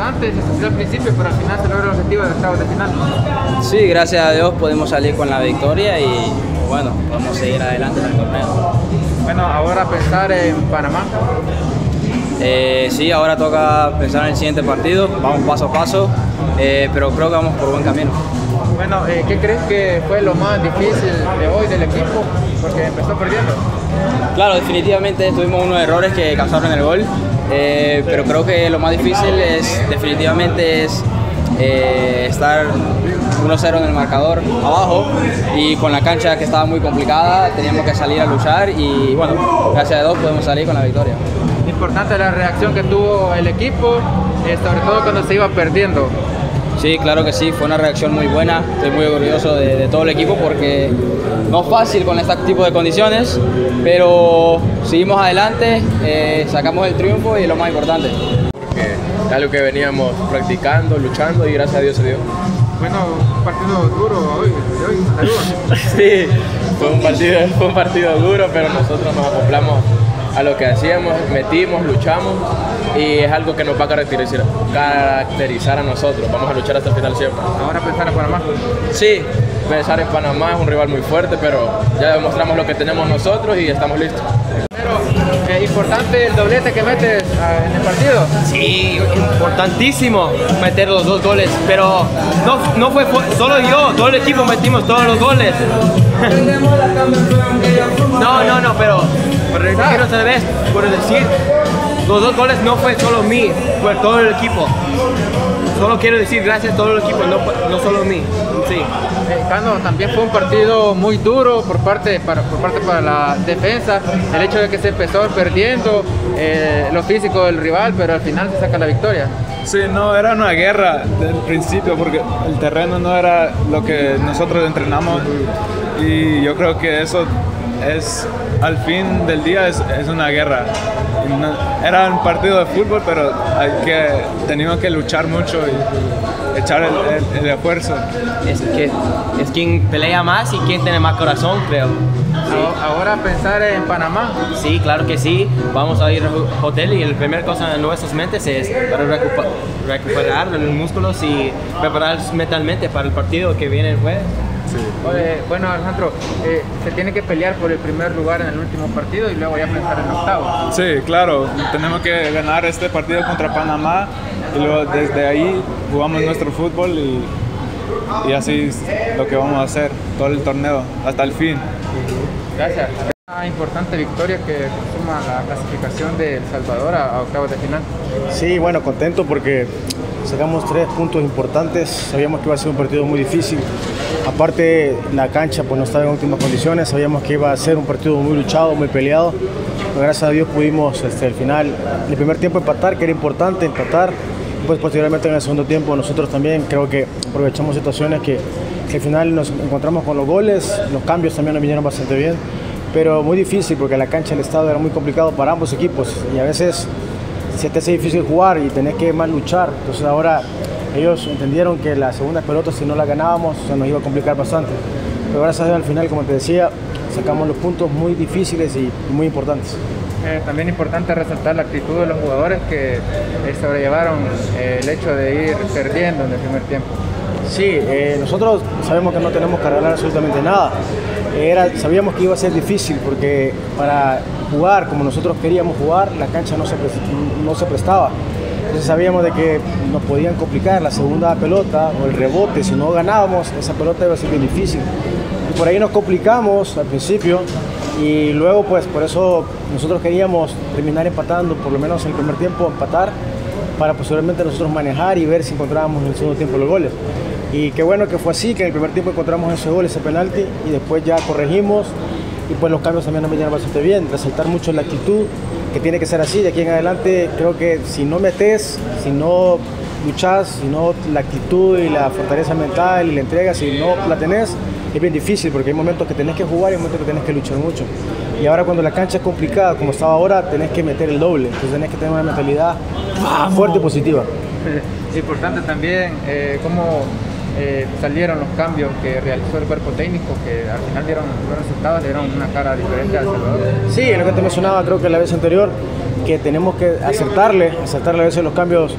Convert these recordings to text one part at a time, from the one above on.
importante, se sufrió al principio, pero al final se logra el objetivo de octavos de final. Sí, gracias a Dios pudimos salir con la victoria y bueno, vamos a seguir adelante en el torneo. Bueno, ahora pensar en Panamá. Sí, ahora toca pensar en el siguiente partido, vamos paso a paso, pero creo que vamos por buen camino. Bueno, ¿qué crees que fue lo más difícil de hoy del equipo? Porque empezó perdiendo. Claro, definitivamente tuvimos unos errores que causaron el gol, pero creo que lo más difícil definitivamente es estar 1-0 en el marcador abajo y con la cancha que estaba muy complicada teníamos que salir a luchar y bueno, gracias a Dios podemos salir con la victoria. Importante la reacción que tuvo el equipo, sobre todo cuando se iba perdiendo. Sí, claro que sí, fue una reacción muy buena, estoy muy orgulloso de todo el equipo porque no es fácil con este tipo de condiciones, pero seguimos adelante, sacamos el triunfo y es lo más importante. Porque es algo que veníamos practicando, luchando y gracias a Dios se dio. Bueno, un partido duro hoy, saludos. Sí, fue un partido duro, pero nosotros nos acoplamos a lo que hacíamos, metimos, luchamos y es algo que nos va a caracterizar a nosotros. Vamos a luchar hasta el final siempre. Ahora pensar en Panamá. Sí, pensar en Panamá es un rival muy fuerte, pero ya demostramos lo que tenemos nosotros y estamos listos. Pero importante el doblete que metes en el partido. Sí, importantísimo meter los 2 goles, pero no fue solo yo, todo el equipo metimos todos los goles. No, pero quiero otra vez, por decir, los 2 goles no fue solo mí, fue todo el equipo. Solo quiero decir gracias a todo el equipo, no solo a mí. Sí. Cano, también fue un partido muy duro por parte para la defensa, el hecho de que se empezó perdiendo, lo físico del rival, pero al final se saca la victoria. Sí, no, era una guerra del principio porque el terreno no era lo que nosotros entrenamos y yo creo que eso es, al fin del día es una guerra. Era un partido de fútbol, pero teníamos que luchar mucho y echar el esfuerzo. Es quien pelea más y quien tiene más corazón, creo. Sí. Ahora pensar en Panamá. Sí, claro que sí. Vamos a ir al hotel y la primera cosa en nuestras mentes es para recuperar los músculos y prepararnos mentalmente para el partido que viene el jueves. Sí. Bueno, Alejandro, se tiene que pelear por el primer lugar en el último partido y luego ya pensar en el octavo. Sí, claro, tenemos que ganar este partido contra Panamá y luego desde ahí jugamos nuestro fútbol y así es lo que vamos a hacer todo el torneo hasta el fin. Gracias. Una importante victoria que consuma la clasificación de El Salvador a octavos de final. Sí, bueno, contento porque sacamos 3 puntos importantes, sabíamos que iba a ser un partido muy difícil, aparte la cancha pues no estaba en óptimas condiciones, sabíamos que iba a ser un partido muy luchado, muy peleado, pero gracias a Dios pudimos al final, en el primer tiempo empatar, que era importante empatar, y pues posteriormente en el segundo tiempo nosotros también creo que aprovechamos situaciones que al final nos encontramos con los goles, los cambios también nos vinieron bastante bien, pero muy difícil porque la cancha, el estado era muy complicado para ambos equipos y a veces se te hace difícil jugar y tenés que más luchar. Entonces ahora ellos entendieron que la segunda pelota, si no la ganábamos, se nos iba a complicar bastante. Pero gracias a Dios al final, como te decía, sacamos los puntos muy difíciles y muy importantes. También importante resaltar la actitud de los jugadores que sobrellevaron el hecho de ir perdiendo en el primer tiempo. Sí, nosotros sabemos que no tenemos que arreglar absolutamente nada. Sabíamos que iba a ser difícil porque para jugar como nosotros queríamos jugar, la cancha no se prestaba. Entonces sabíamos de que nos podían complicar la segunda pelota o el rebote. Si no ganábamos, esa pelota iba a ser bien difícil. Y por ahí nos complicamos al principio y luego pues por eso nosotros queríamos terminar empatando, por lo menos en el primer tiempo empatar, para posteriormente nosotros manejar y ver si encontrábamos en el segundo tiempo los goles. Y qué bueno que fue así, que en el primer tiempo encontramos ese gol, ese penalti, y después ya corregimos, y pues los cambios también nos vinieron bastante bien, resaltar mucho la actitud, que tiene que ser así, de aquí en adelante creo que si no metes, si no luchas, si no la actitud y la fortaleza mental y la entrega, si no la tenés, es bien difícil, porque hay momentos que tenés que jugar y hay momentos que tenés que luchar mucho. Y ahora cuando la cancha es complicada, como estaba ahora, tenés que meter el doble, entonces tenés que tener una mentalidad fuerte y positiva. Importante también cómo salieron los cambios que realizó el cuerpo técnico, que al final dieron buenos resultados, le dieron una cara diferente a El Salvador. Sí, es lo que te mencionaba creo que la vez anterior, que tenemos que acertarle a veces los cambios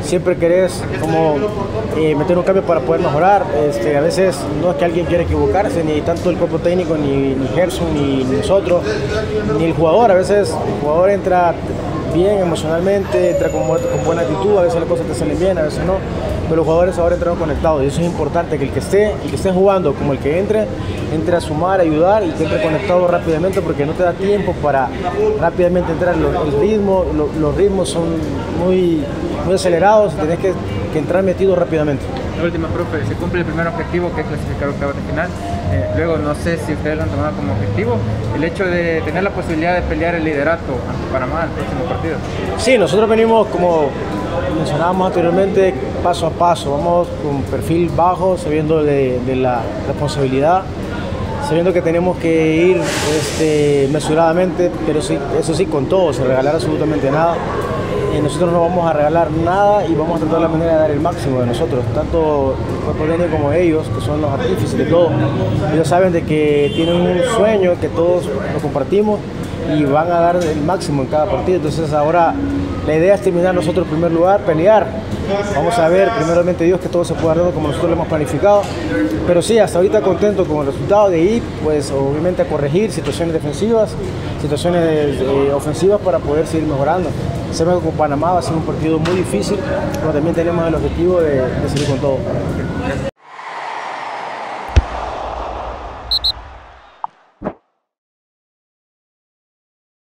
siempre querés como meter un cambio para poder mejorar. A veces no es que alguien quiera equivocarse, ni tanto el cuerpo técnico, ni Gerson, ni nosotros, ni el jugador. A veces el jugador entra bien emocionalmente, entra con buena actitud, a veces las cosas te salen bien, a veces no, pero los jugadores ahora entran conectados y eso es importante, que el que esté jugando como el que entre a sumar, a ayudar y que entre conectado rápidamente, porque no te da tiempo para rápidamente entrar. Los ritmos son muy acelerados y tenés que entrar metido rápidamente. La última, profe, se cumple el primer objetivo, que es clasificar octavos de final. Luego, no sé si ustedes lo han tomado como objetivo, el hecho de tener la posibilidad de pelear el liderato ante Panamá el próximo partido. Sí, nosotros venimos, como mencionábamos anteriormente, paso a paso. Vamos con perfil bajo, sabiendo de la responsabilidad, sabiendo que tenemos que ir mesuradamente, pero sí, eso sí, con todo, sin regalar absolutamente nada. Nosotros no vamos a regalar nada y vamos a tratar la manera de dar el máximo de nosotros, tanto el cuerpo técnico como ellos, que son los artífices de todo. Ellos saben de que tienen un sueño que todos lo compartimos y van a dar el máximo en cada partido. Entonces ahora la idea es terminar nosotros en primer lugar, pelear. Vamos a ver, primeramente Dios, que todo se pueda dar como nosotros lo hemos planificado. Pero sí, hasta ahorita contento con el resultado, de ir, pues obviamente a corregir situaciones defensivas, situaciones ofensivas para poder seguir mejorando. Sabemos que con Panamá va a ser un partido muy difícil, pero también tenemos el objetivo de seguir con todo.